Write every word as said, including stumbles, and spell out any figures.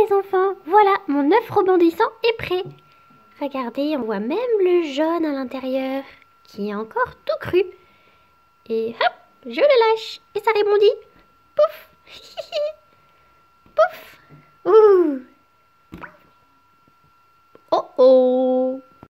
les enfants, voilà, mon œuf rebondissant est prêt. Regardez, on voit même le jaune à l'intérieur, qui est encore tout cru. Et hop, je le lâche, et ça rebondit. Pouf. Pouf.